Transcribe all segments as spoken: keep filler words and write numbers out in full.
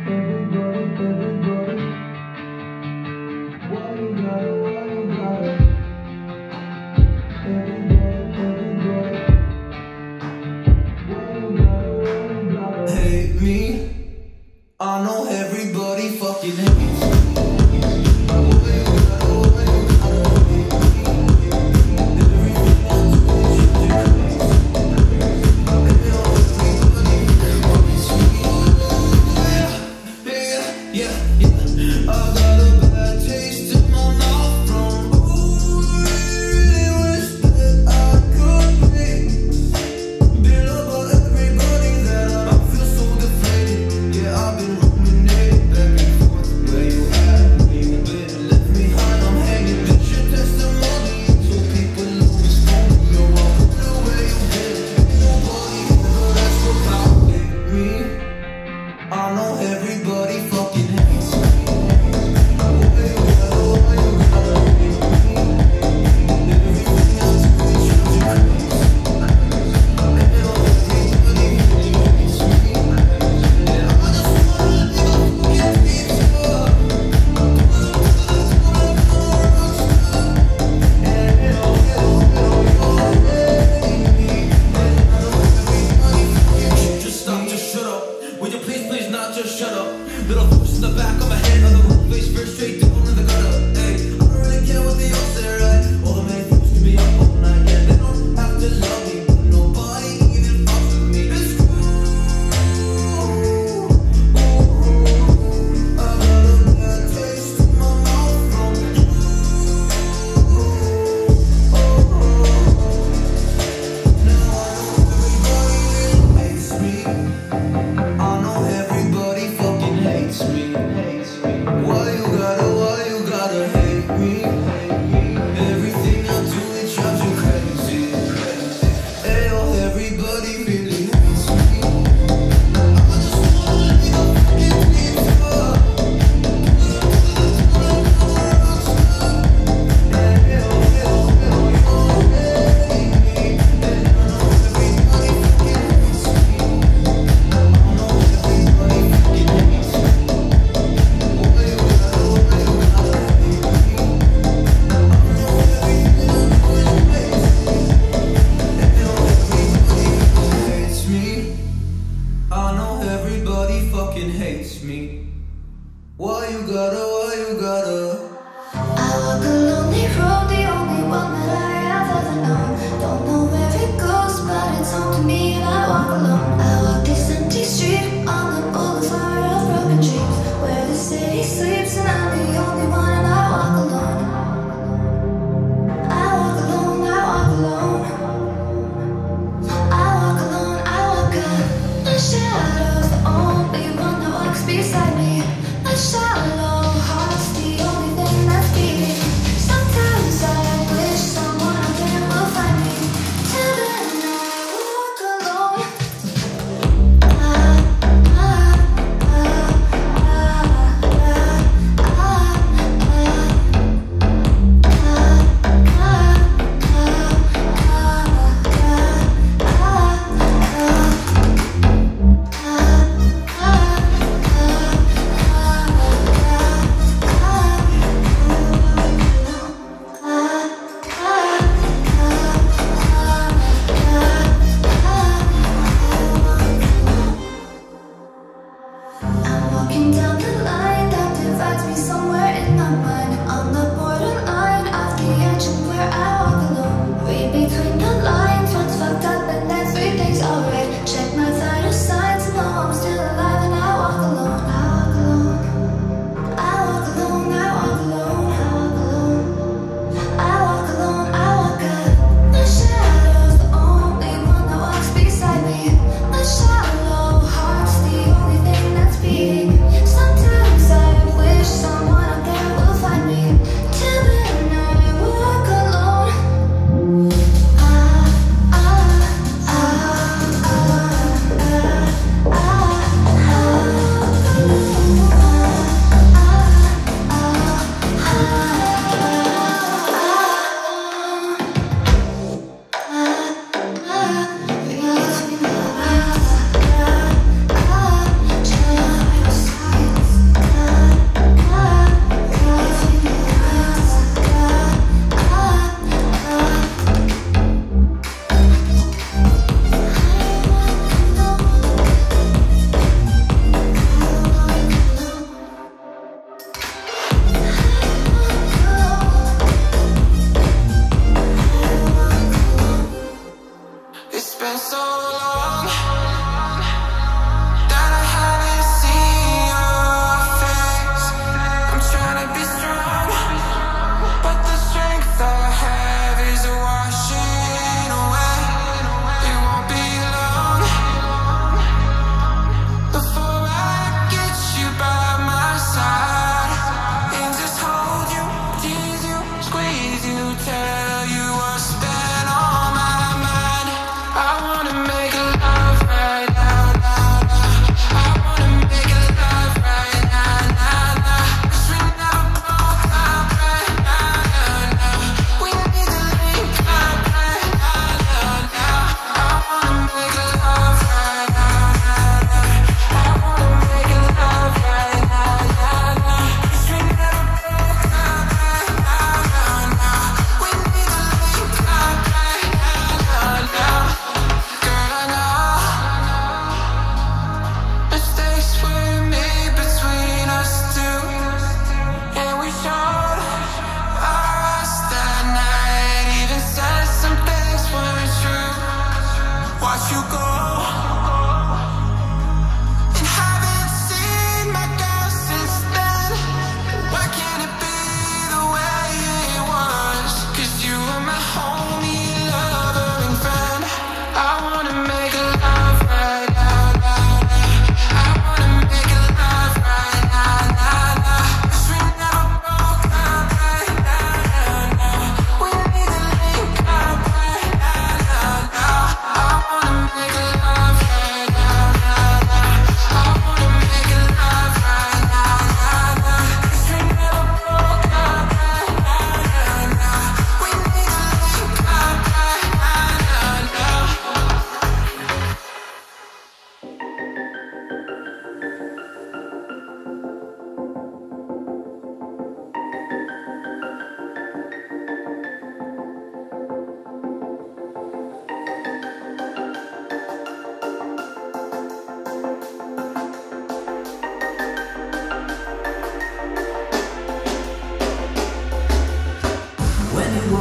Hate me. I know everybody fucking hates me. Why you gotta, why you gotta? I walk a lonely road, the only one that I have ever known. Don't know where it goes, but it's home to me and I walk alone. I walk this empty street on the boulevard of broken dreams, where the city sleeps and I'm the only one and I walk alone. I walk alone, I walk alone. I walk alone, I walk up. My shadow's the only one that walks beside me. A shallow heart's the only thing that's beating. Sometimes I wish someone out there will find me. Till then I walk alone. Ah, ah, ah, ah, ah, I'm walking down the line that divides me somewhere in my mind. On the borderline of the edge of where I walk alone. Read between the lines, what's fucked up and then three things alright. Check my vital signs and know I'm still alive and I walk alone. I walk alone. I walk alone, I walk alone, I walk alone. I walk alone, I walk up. The shadow's the only one that walks beside me. A shallow heart's the only thing that's beating. Some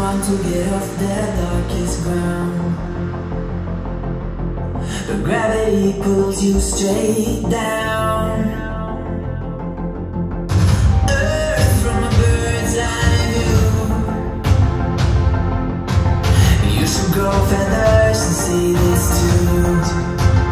want to get off that darkest ground, but gravity pulls you straight down. Earth from a bird's eye view. You should grow feathers and see this too.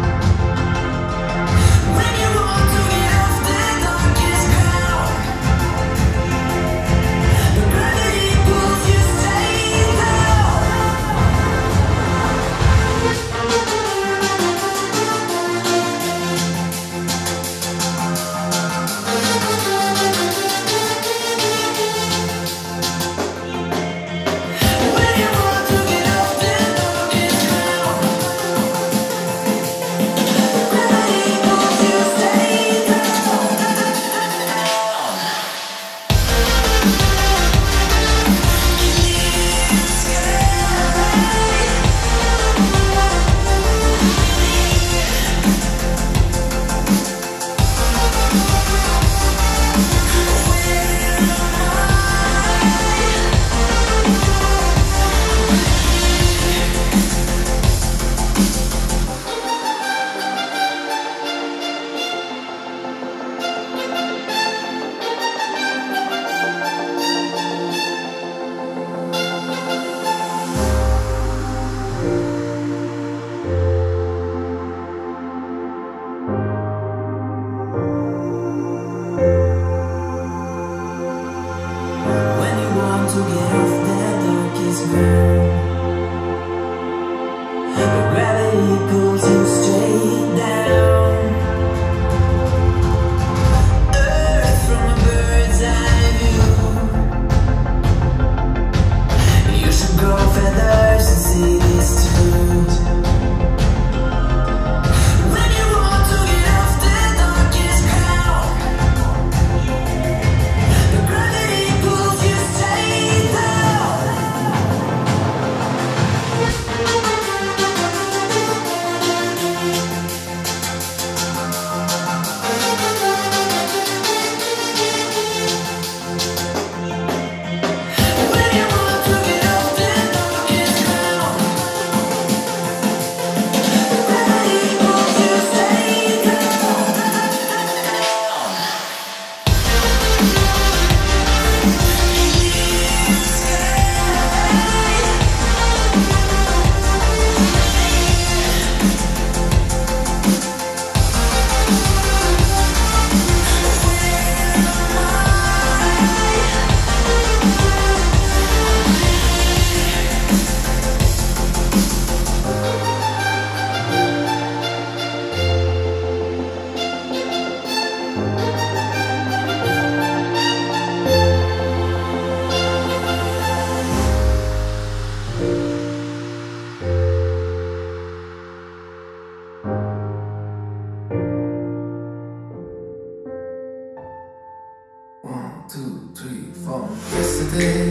Two, three, four. Yesterday,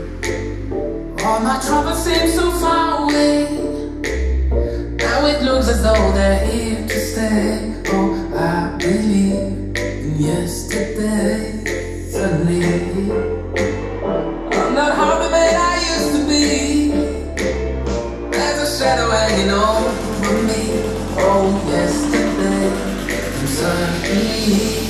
all my troubles seem so far away. Now it looks as though they're here to stay. Oh, I believe in yesterday. Suddenly, I'm not half the man I used to be. There's a shadow hanging over me. Oh, yesterday, and suddenly.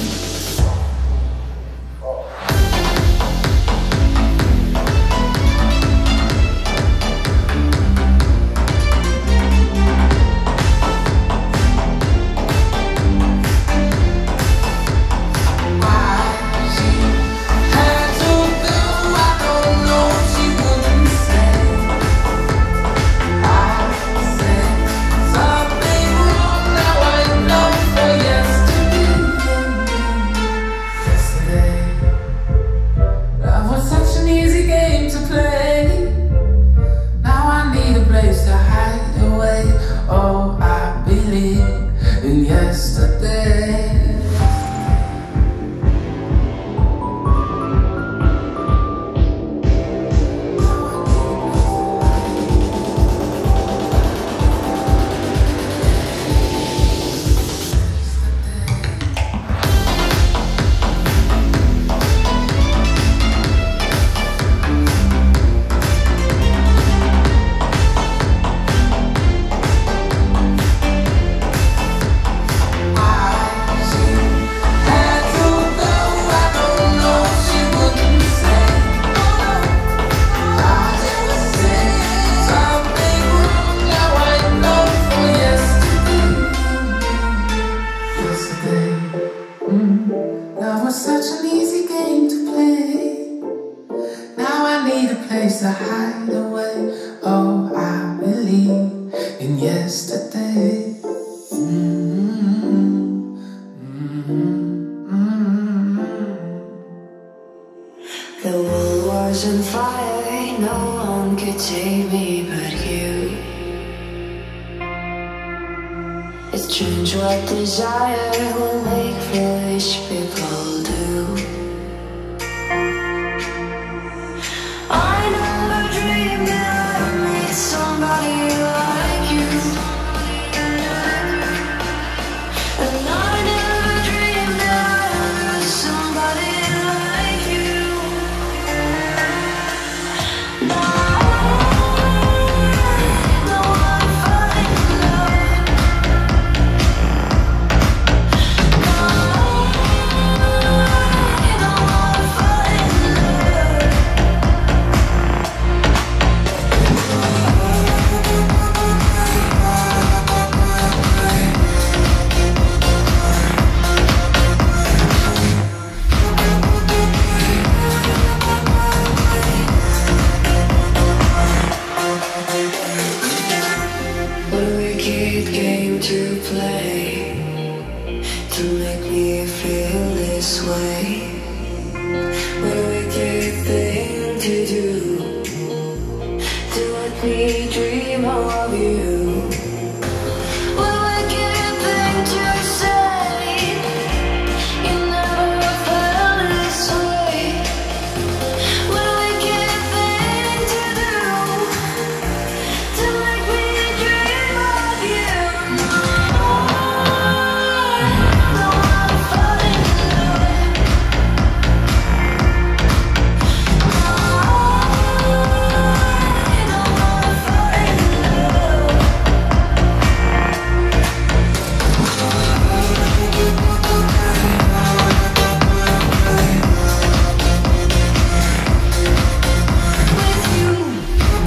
such an easy game to play. Now I need a place to hide away. Oh, I believe in yesterday. Mm-hmm. Mm-hmm. The world was on fire, no one could save me but you. It's strange what desire will make foolish people do. I never dreamed that I'd meet somebody like you, and I never dreamed that I'd lose somebody like you. Now I know I'm falling in love. What a wicked game to play to make me feel this way. What a wicked thing to do, to let me dream of you. What a wicked thing to say, you never felt this way. What a wicked thing to do, to make me dream of you. Now I'm falling in love. Now I'm falling in love. With you.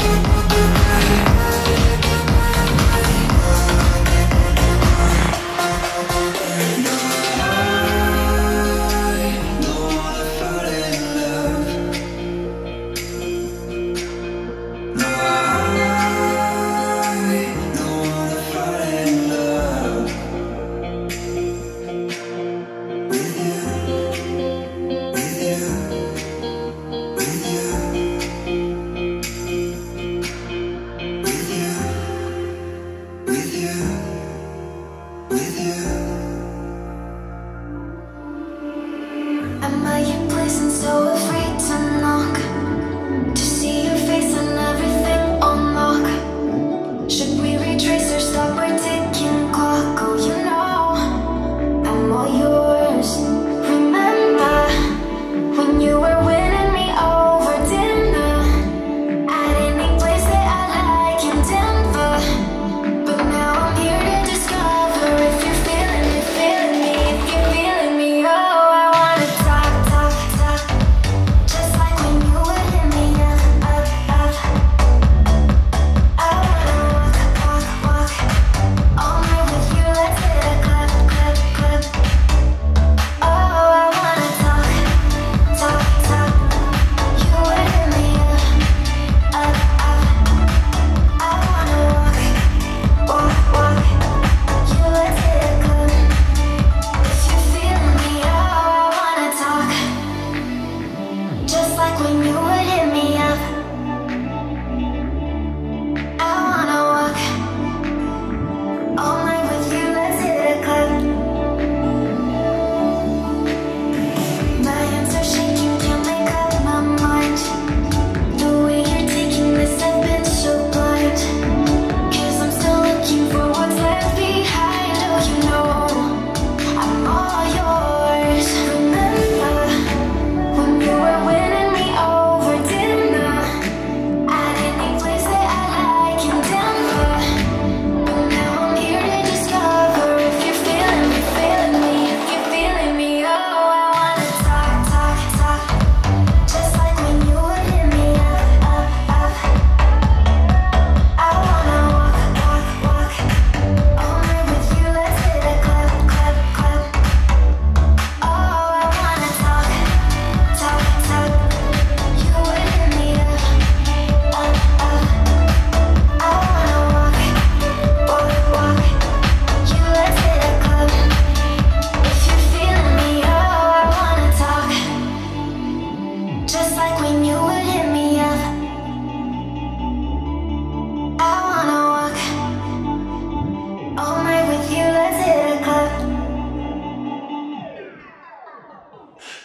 Am I in place and so afraid to knock, to see your face and everything on lock? Should we retrace or stop our ticking clock? Oh, you know I'm all yours. Remember when you were winning me over dinner at any place that I like in Denver? But now I'm here to discover if you're feeling me, feeling me, if you're feeling me. Oh, I wanna talk, talk, talk.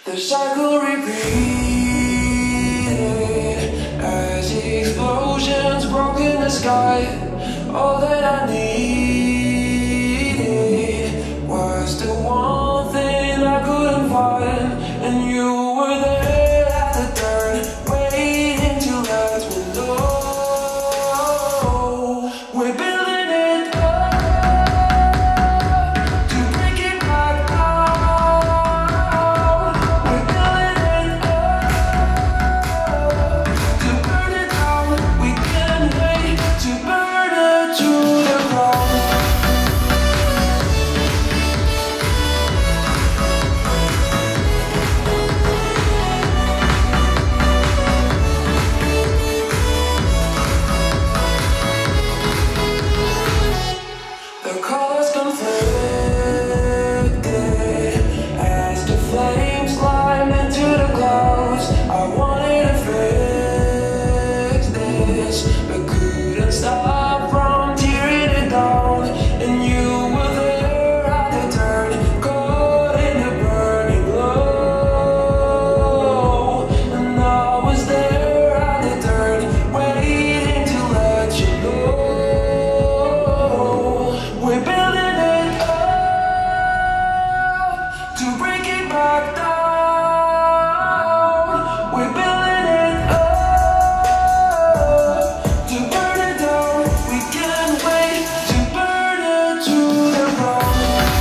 The cycle repeated as explosions broke in the sky. All that I needed was the one thing I couldn't find, and you were there at the turn, waiting to let me know. We're building it up to break it back down. We're building it up to burn it down. We can't wait to burn it to the ground. The colors conflicted as the flames climb into the clouds. I wanted to fix this, but couldn't stop from tearing it down. And you were there at the turn, caught in the burning glow. And I was there at the turn, waiting to let you know. We're building it up to break it back down. We're building it up to burn it down. We can't wait to burn it to the ground.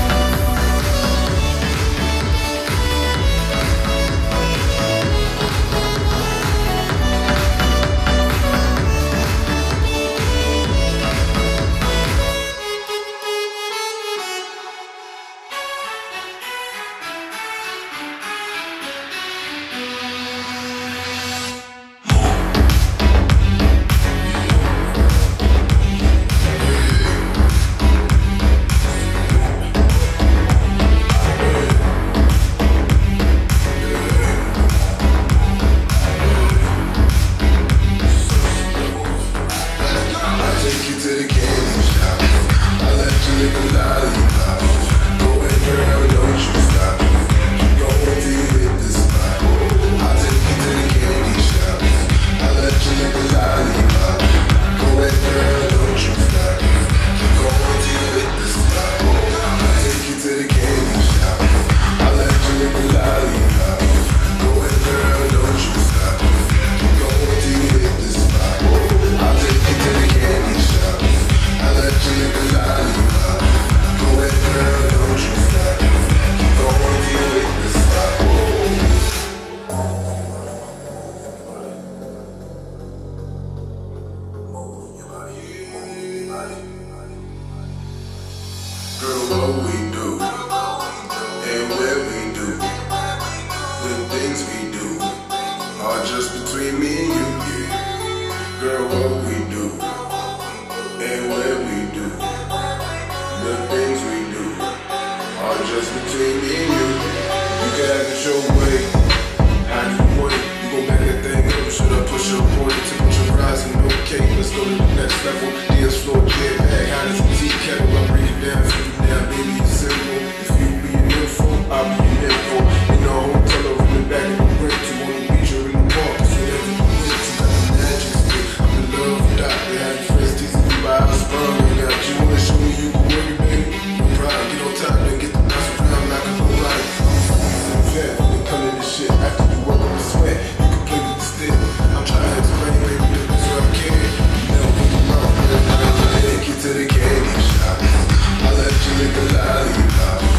I take you to the candy shop. I let you lick a lollipop. Go and girl, don't you stop. Keep going till you hit the spot. I take you to the candy shop. I let you lick a lollipop. Go and girl, don't you stop. Keep going till you hit the spot. I take you to the candy shop. I let you lick a lollipop. Go and girl, don't you stop. Keep going till you hit the spot. I take you to the candy shop. I let you lick a lollipop. Go ahead, girl, don't you stop. Keep going till you hit the spot. Girl, what we do, and where we do, the things we do, are just between me and you, yeah. Girl, what we do, and where we do, the things we do, are just between me and you. You can have it your way, how you want it. You gon' back that thing up, should I push up on it? Temperature rising, okay, let's go to the next level. Dance floor, jam bag, hot as a tea kettle. I bring it down for you now, baby, it's simple. If you be an info, I'll be an info. In the hotel or in the back of the brick, you on the beach or in the park, so whatever you want, you got the magic stick. I'm the love doctor, have your friends teasing you by our sperm. I got you wanna show me you can work it, baby. No problem, get on time and get the bounce around like a robot. Vet, when it come to this shit, after you work on the sweat, you can play with the stick. I'm trying to explain, baby, the best way I can. You know, when you mouth, I take you to the candy shop. I let you lick a lollipop.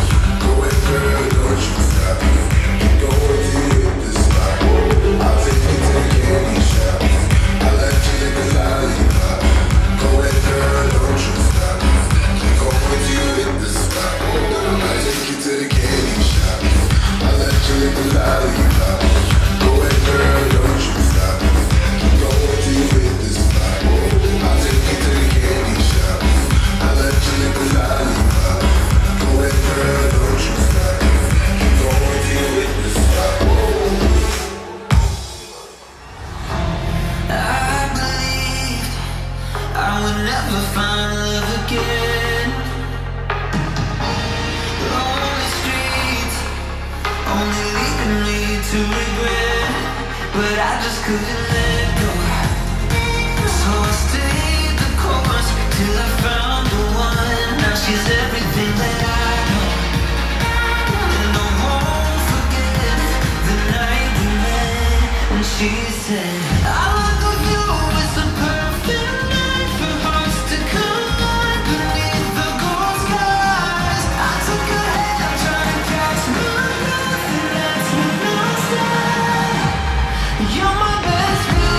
to regret, but I just couldn't let go. So I stayed the course till I found the one. Now she's everything that I know, and I won't forget the night we met. And she said, I like the view, it's a perfect night for hearts to collide beneath the gold skies. I took her hand, trying to catch my breath, and that's when I said, you're my best view.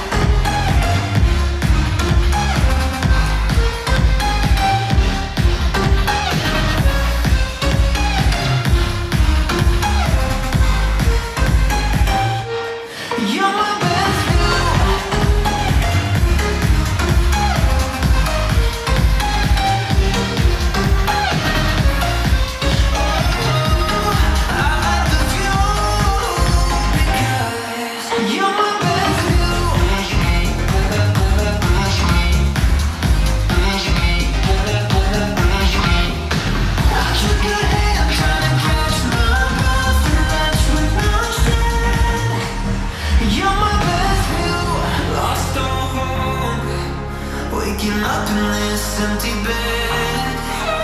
You're my best view. I like the view because you're my best view. I took your hand, trying to catch my breath, and that's when I said, you're my best view. Lost all hope, waking up in this empty bed,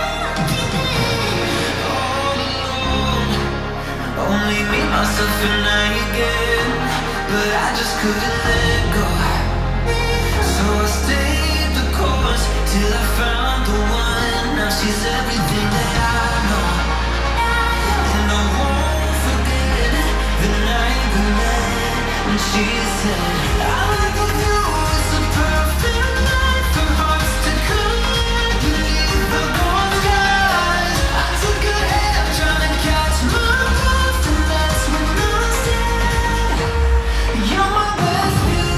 all alone, only me, myself, and I again. But I just couldn't let go, so I stayed the course till I found the one. Now she's everything that I know, and I won't forget the night we met. And she said, I like the view, it's a perfect night for hearts to collide beneath the gold skies. I took her hand, trying to catch my breath, and that's when I said, you're my best view.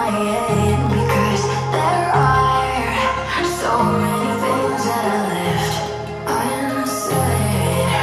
my head because there are so many things that I left unsaid.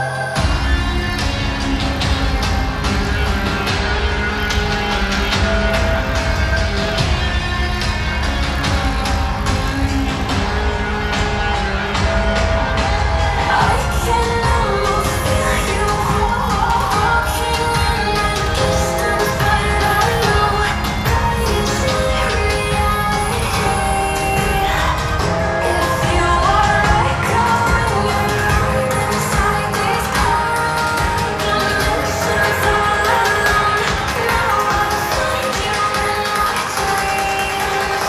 I can almost feel you walking in the distance, but I know that it's not reality. If you are echoing around inside these dimensions all alone, now I'll find you in my dreams.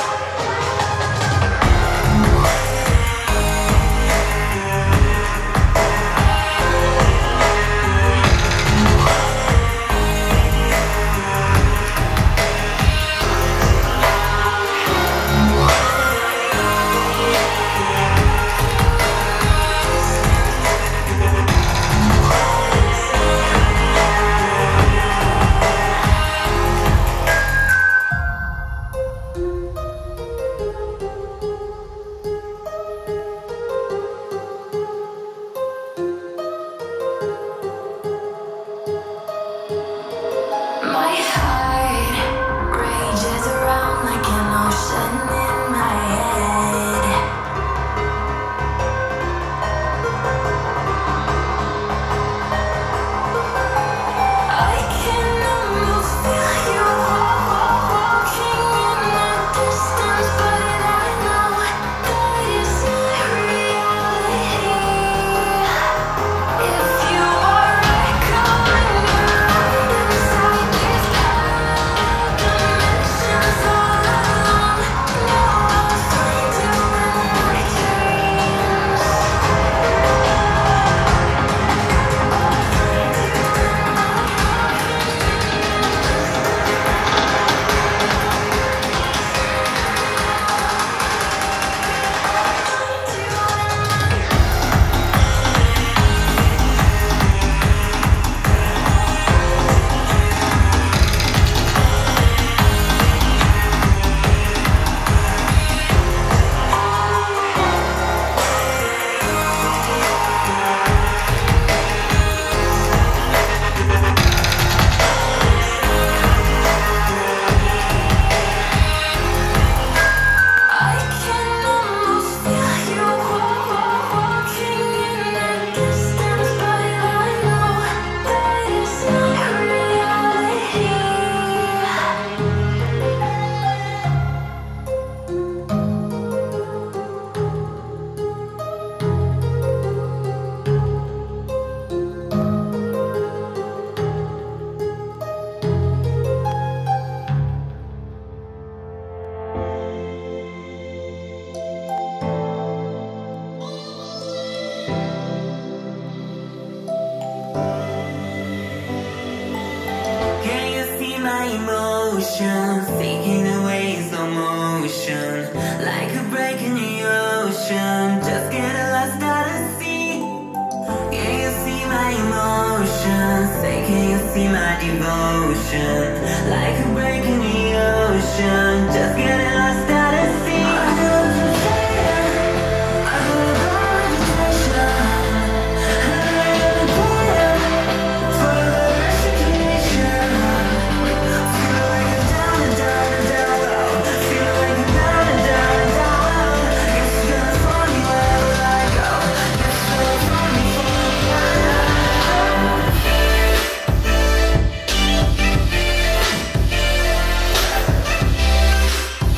My heart rages around like an ocean in my head. I can almost feel you walking in the distance, but I know that it's not reality. If you are echoing around inside these dimensions all alone, now I'll find you in my dreams. I can almost feel you walking in the distance, but I know that it's not reality. Can you see my emotions taking away slow motion, like a break in the ocean? Just get lost out at sea. Can you see my emotions? Say, can you see my devotion, like a break in the ocean? Just get lost out at sea. I go to fire, I go to meditation, and I am there for the recitation. Feel like a down and down and down, feel like a down and down and down. Guess it's gonna find me wherever I go. Guess it's gonna find me, find me, I know.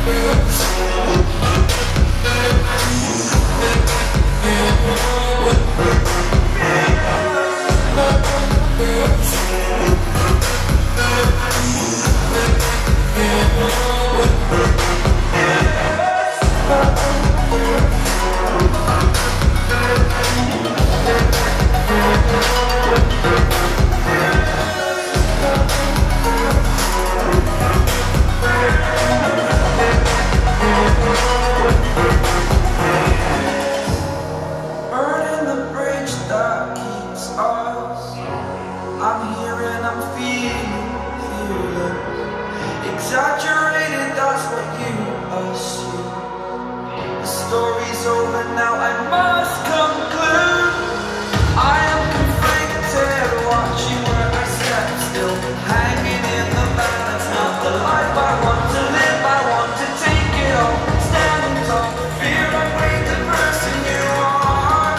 Burning the bridge that keeps us. I'm here and I'm feeling, feeling exaggerated, that's what you assume. The story's over now, I must conclude. I am conflicted, watching where I step still, hanging in the balance. Not the life I want to live, I want to take it all, standing tall. Fear I break the person you are.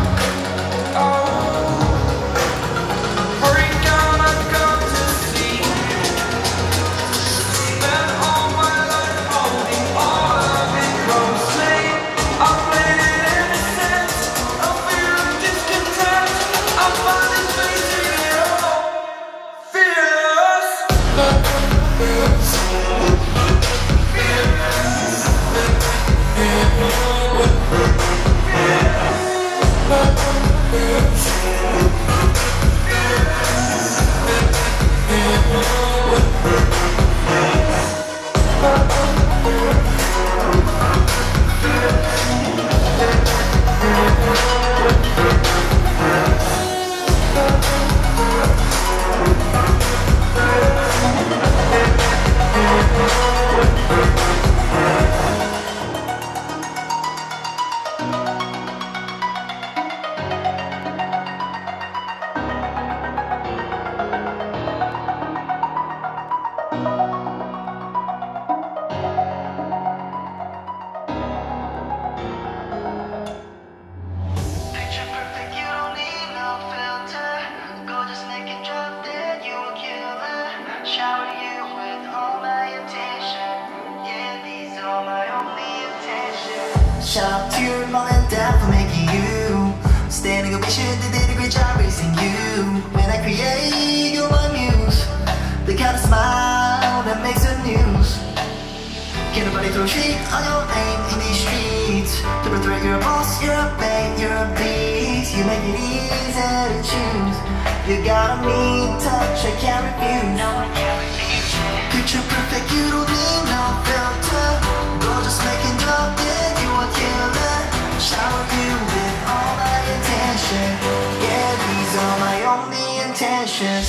Oh, break down, I've got to see. Spent all my life holding all of it closely. I played it innocent, a fear of discontent. I'm finally facing it all, fearless. Picture perfect, you don't need no filter. Gorgeous, naked, drop dead, you a killer. Shower you with all my attention. Yeah, these are my only intentions. Shout out to your mom and dad for making you. Standing ovation, they did a great job raising you. When I create, you're my muse. The kind of smile that makes the news. Can nobody throw shade on your name in these streets? Double threat, you're a boss, you're a bait, you're a beast. You make it easy to choose. You got a mean touch, I can't refuse. No, I can't refuse. Picture perfect, you don't need no filter. Gorgeous, making drop dead, you a killer. Shower you with all my attention. Yeah, these are my only intentions.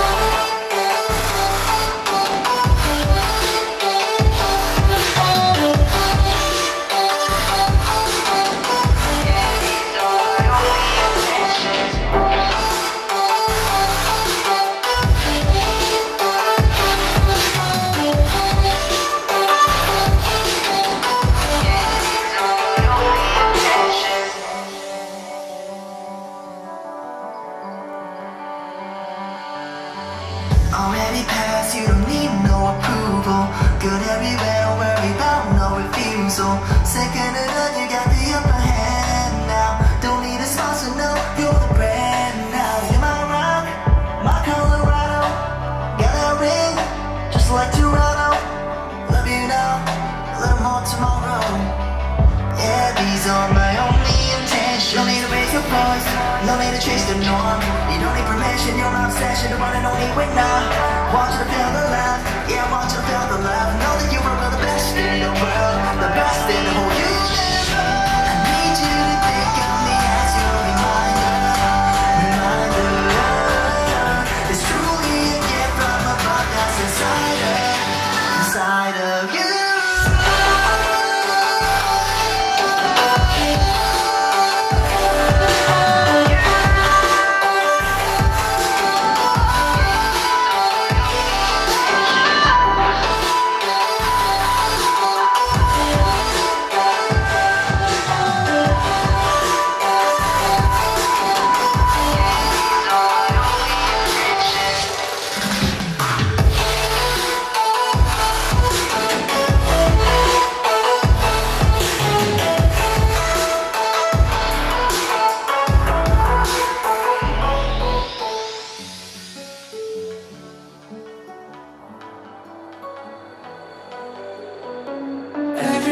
Already passed, you don't need no approval. Good everywhere, don't worry about no refusal. Second to none, you got the upper hand now. Don't need a sponsor, no, you're the brand now. You're my rock, my Colorado. Got that ring, just like Toronto. Love you now, a little more tomorrow. Yeah, these are my only intentions. Don't need to raise your voice, no need to chase the norm. You don't need permission, you're my obsession, the one and only winner. Want you to feel the love, yeah, I want you to feel the love. Know that you are the best in the world, the best in the whole universe. I need you to think of me as your reminder, reminder. It's truly a gift from above that's inside of, inside of you.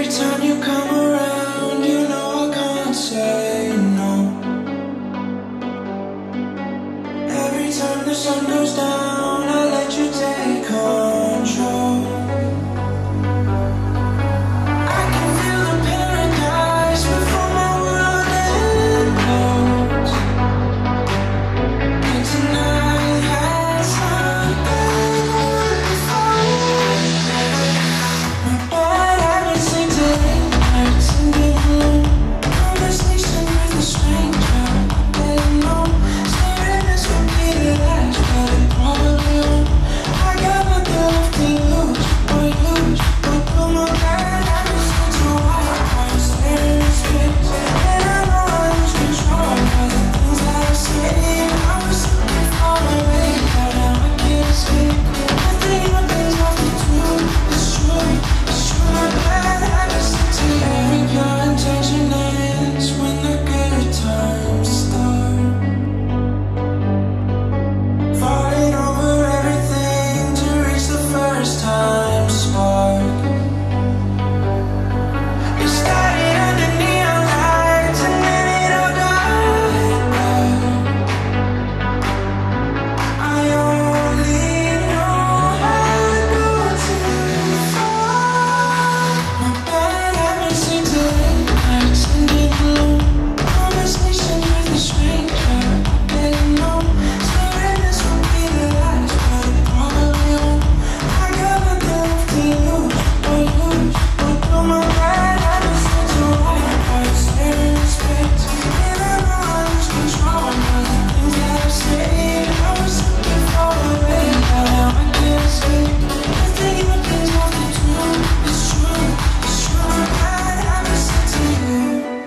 Every time you come around, you know I can't say no. Every time the sun goes down, I let you take control. I can feel the paradise before my world implodes. And tonight has not been before. My bad habits lead to late nights and getting low. Conversation with a stranger, getting low. Staring this would be the last, but it probably won't. I got nothing left to lose or use, but put my bad habits into white wine, staring in space. And I know I lose control by the things that I say. I was looking far away, but now I can't escape. Nothing happens after two. It's true, it's true. My bad habits lead to every pure intention ends when the good times start. Falling over everything to reach the first time spark. It started under neon lights and then it all died out. I only know I go too far. My bad habits lead to late nights and getting low. Conversation with a stranger, getting low. Staring this would be the last, but it probably won't. I got nothing left to lose or use, but put my bad habits into white wine, staring in space. And I know I lose control by the things that I say. I was looking far away, but now I can't escape. Nothing happens after two. It's true, it's true. My bad habits lead to you.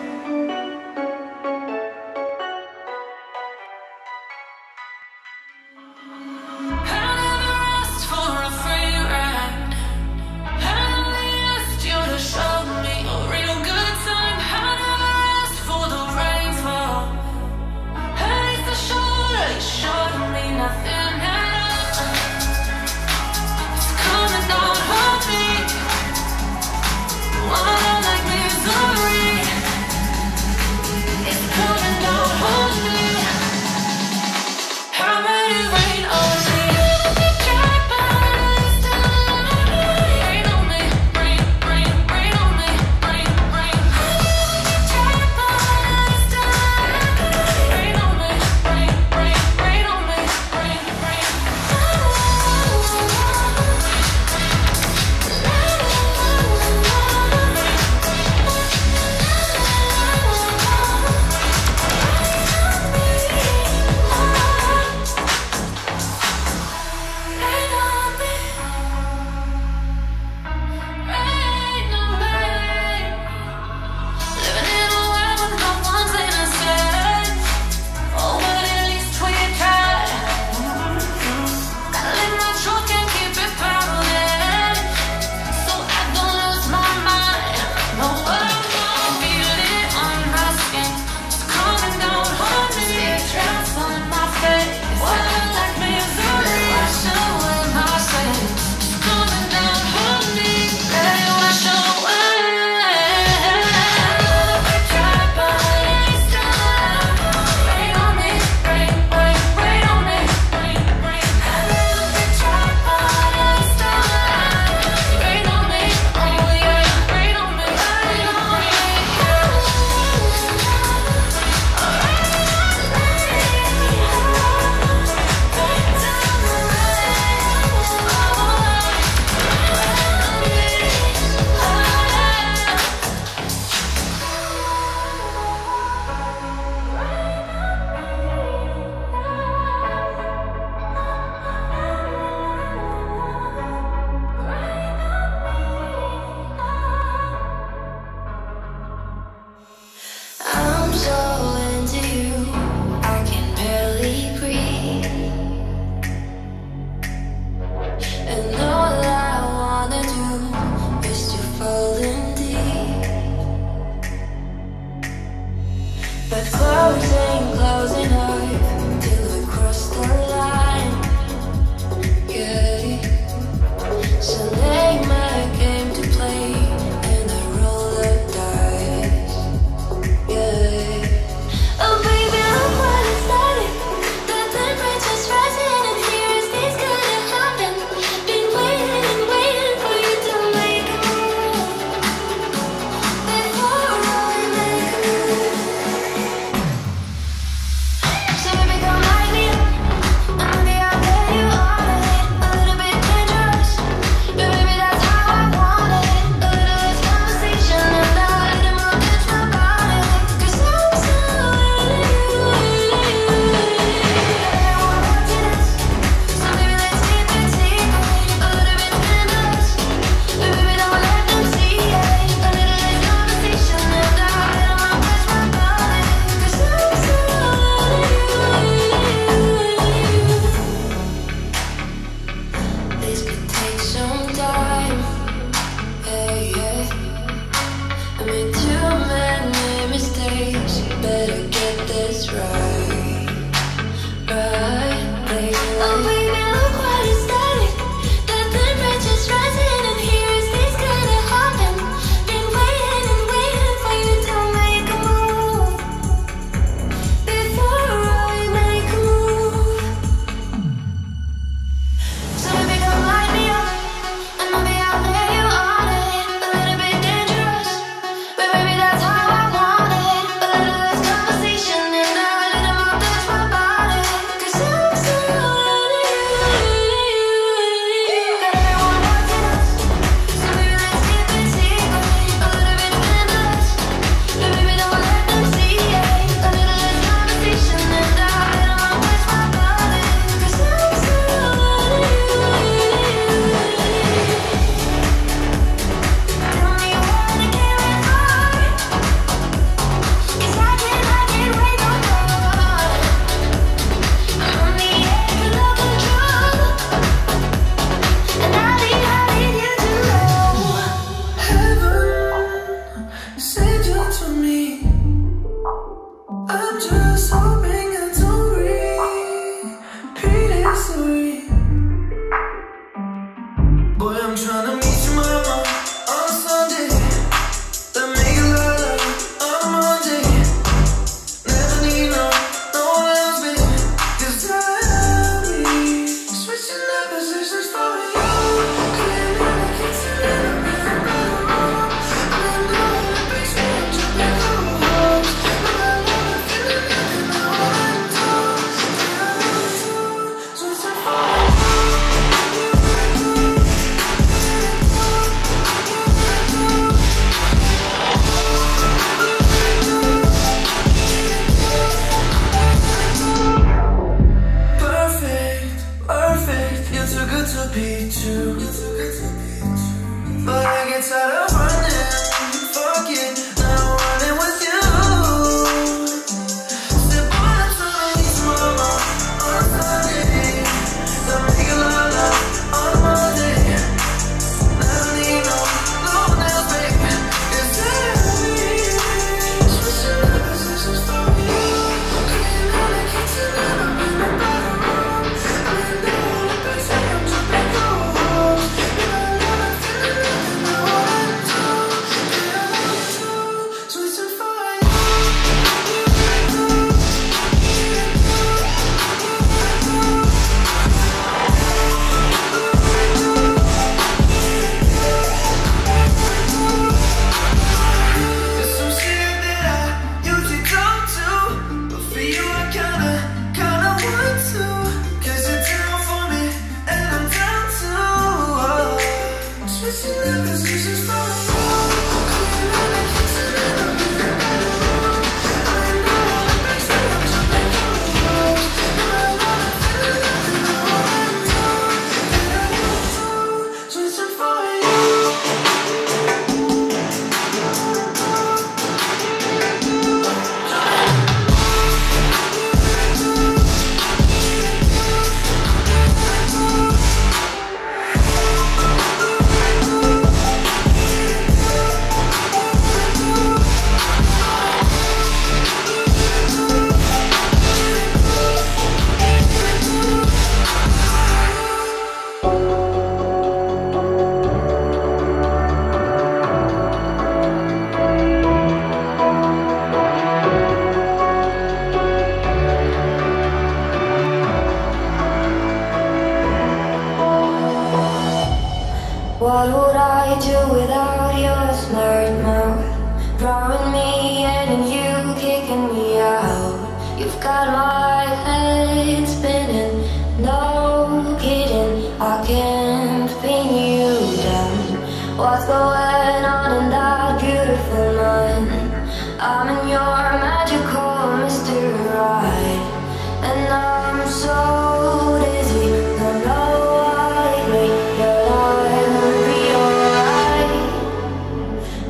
I never asked for a free ride. I only asked you to show me a real good time. I never asked for the rainfall. At least I showed, you showed me nothing at all. It's coming down on me. Water like misery. It's coming down on me. How many rain on me? Drop by this time. Rain on me, rain, rain, rain on me, rain, rain. Drop by this time. Rain on me, rain, rain, rain on me, rain, rain.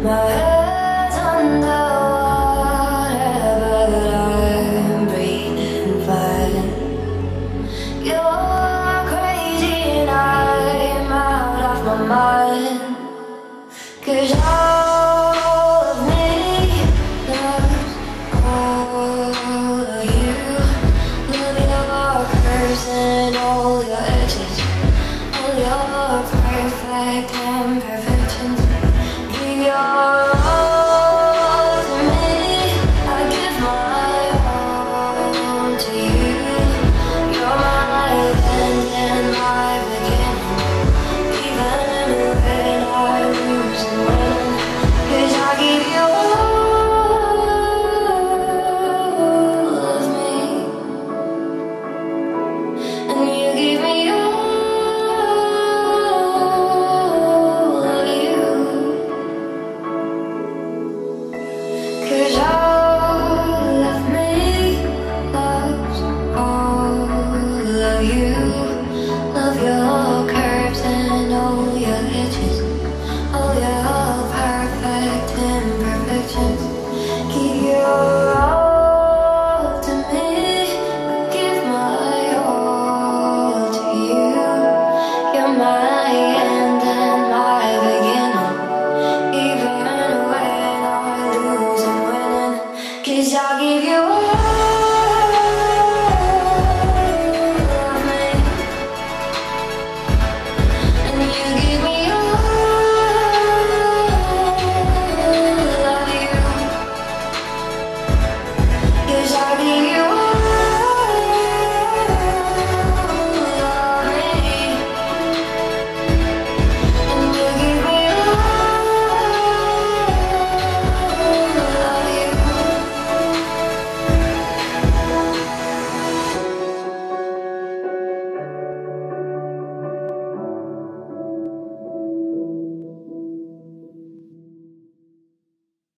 My head's underwater, but I'm breathing fine. You're crazy and I'm out of my mind, 'cause I